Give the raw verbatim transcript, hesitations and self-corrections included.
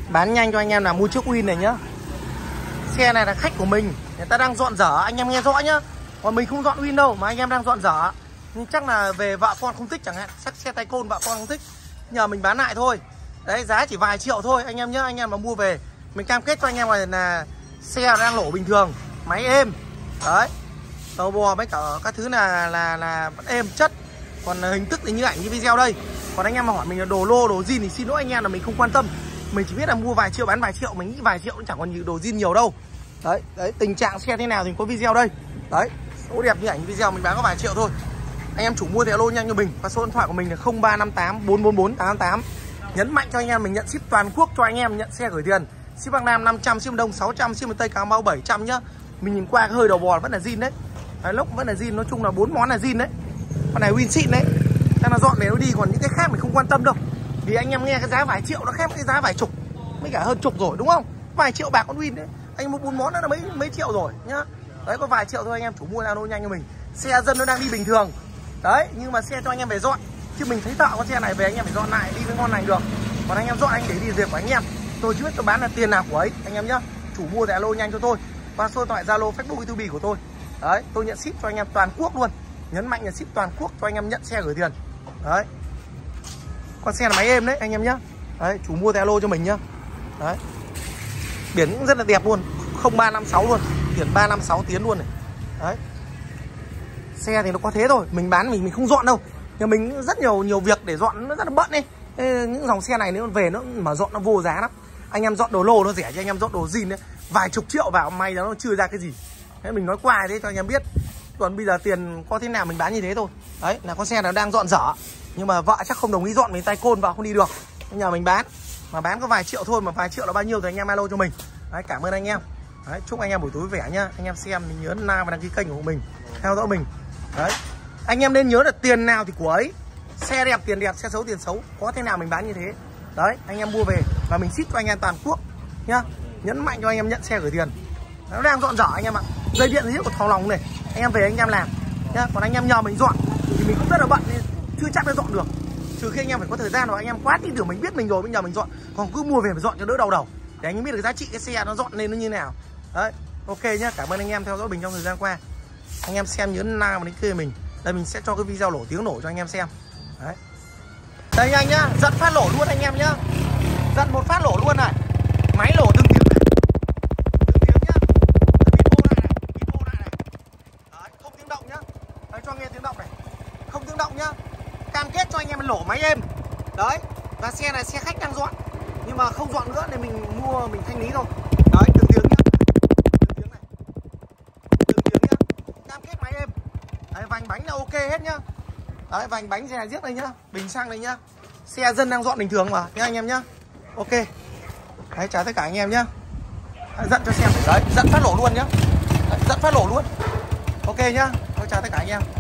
Bán nhanh cho anh em là mua chiếc Win này nhá. Xe này là khách của mình, người ta đang dọn dở, anh em nghe rõ nhá. Còn mình không dọn Win đâu, mà anh em đang dọn dở. Nhưng chắc là về vợ con không thích chẳng hạn, chắc xe tay côn vợ con không thích, nhờ mình bán lại thôi. Đấy, giá chỉ vài triệu thôi anh em nhá. Anh em mà mua về, mình cam kết cho anh em là, là xe đang lổ bình thường, máy êm. Đấy, tàu bò với cả các thứ là là là vẫn êm chất. Còn hình thức thì như ảnh như video đây. Còn anh em mà hỏi mình là đồ lô, đồ zin thì xin lỗi anh em là mình không quan tâm. Mình chỉ biết là mua vài triệu bán vài triệu, mình nghĩ vài triệu cũng chẳng còn nhiều đồ zin nhiều đâu. Đấy, đấy, tình trạng xe thế nào thì có video đây. Đấy, số đẹp như ảnh video mình bán có vài triệu thôi. Anh em chủ mua thì alo nhanh cho mình. Và số điện thoại của mình là không ba năm tám bốn bốn bốn tám tám. Nhấn mạnh cho anh em mình nhận ship toàn quốc cho anh em, nhận xe gửi tiền. Ship Bắc Nam năm trăm, ship Đông sáu trăm, ship Tây Cà Mau bảy trăm nhá. Mình nhìn qua cái hơi đầu bò vẫn là zin đấy. Đấy, lốc vẫn là zin, nói chung là bốn món là zin đấy. Con này Win xịn đấy. Đang là dọn để nó đi, còn những cái khác mình không quan tâm đâu. Vì anh em nghe cái giá vài triệu nó khác cái giá vài chục, mới cả hơn chục rồi đúng không? Vài triệu bạc con Win đấy. Anh mua bốn món đó là mấy mấy triệu rồi nhá. Đấy, có vài triệu thôi anh em chủ mua alo nhanh cho mình. Xe dân nó đang đi bình thường. Đấy, nhưng mà xe cho anh em về dọn. Chứ mình thấy tạo con xe này về anh em phải dọn lại đi với ngon lành được. Còn anh em dọn anh để đi việc của anh em. Tôi chưa biết tôi bán là tiền nào của ấy anh em nhá. Chủ mua thì alo nhanh cho tôi. Qua số điện thoại Zalo, Facebook, YouTube của tôi. Đấy, tôi nhận ship cho anh em toàn quốc luôn. Nhấn mạnh là ship toàn quốc cho anh em nhận xe gửi tiền. Đấy. Con xe là máy êm đấy anh em nhá. Đấy, chủ mua thì alo cho mình nhá. Đấy. Biển cũng rất là đẹp luôn, không ba năm sáu luôn, biển ba năm sáu tiến luôn này. Đấy. Xe thì nó có thế thôi, mình bán mình mình không dọn đâu. Nhưng mình rất nhiều nhiều việc để dọn, nó rất là bận ấy. Ê, những dòng xe này nếu về nó mà dọn nó vô giá lắm. Anh em dọn đồ lô nó rẻ, cho anh em dọn đồ zin đấy vài chục triệu vào may nó chưa ra cái gì. Đấy, mình nói qua thế cho anh em biết. Còn bây giờ tiền có thế nào mình bán như thế thôi. Đấy, là con xe nó đang dọn dở. Nhưng mà vợ chắc không đồng ý dọn, mình tay côn vào không đi được. Nhờ mình bán. Mà bán có vài triệu thôi, mà vài triệu là bao nhiêu thì anh em alo cho mình. Đấy, cảm ơn anh em. Đấy, chúc anh em buổi tối vui vẻ nhá. Anh em xem mình nhớ like và đăng ký kênh của mình, theo dõi mình. Đấy, anh em nên nhớ là tiền nào thì của ấy. Xe đẹp tiền đẹp, xe xấu tiền xấu, có thế nào mình bán như thế. Đấy, anh em mua về và mình ship cho anh em toàn quốc nhá. Nhấn mạnh cho anh em nhận xe gửi tiền. Nó đang dọn dở anh em ạ. Dây điện thì của thòng lòng này, anh em về anh em làm nhá. Còn anh em nhờ mình dọn thì mình cũng rất là bận nên chưa chắc đã dọn được. Trừ khi anh em phải có thời gian, rồi anh em quá tin tưởng mình biết mình rồi, bây giờ mình dọn. Còn cứ mua về phải dọn cho đỡ đau đầu, để anh em biết được giá trị cái xe nó dọn lên nó như nào. Đấy, ok nhá. Cảm ơn anh em theo dõi mình trong thời gian qua. Anh em xem nhớ like và đăng ký mình. Đây mình sẽ cho cái video nổ tiếng nổ cho anh em xem. Đấy. Đây anh nhá, giật phát nổ luôn anh em nhá. Giật một phát nổ luôn này. Máy nổ từng tiếng này. Từng tiếng nhá. Bít này này, bít này này. Đấy, không tiếng động nhá. Đấy, cho nghe tiếng động này. Không tiếng động nhá. Cam kết cho anh em nổ máy êm. Đấy. Và xe này xe khách đang dọn, nhưng mà không dọn nữa nên mình mua mình thanh lý thôi. Đấy, từng tiếng nhá. Từng tiếng này. Từng tiếng nhá. Cam kết máy êm. Đấy, vành bánh là ok hết nhá. Đấy, vành bánh xe giết đây nhá, bình xăng đây nhá. Xe dân đang dọn bình thường mà nhá anh em nhá. Ok. Đấy, chào tất cả anh em nhá. Đấy, giận cho xem. Đấy, giận phát nổ luôn nhá. Đấy, giận phát nổ luôn. Ok nhá. Thôi chào tất cả anh em.